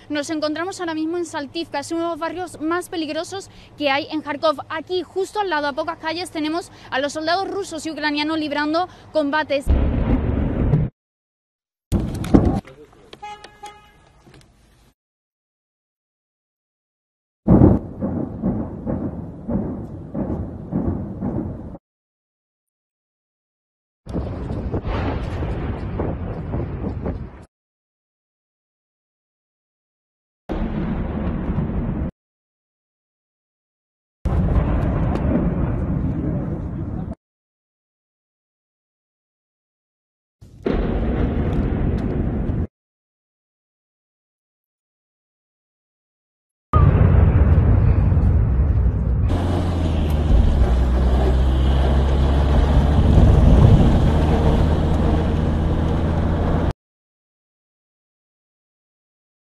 Nos encontramos ahora mismo en Saltivka, es uno de los barrios más peligrosos que hay en Kharkov. Aquí, justo al lado, a pocas calles, tenemos a los soldados rusos y ucranianos librando combates.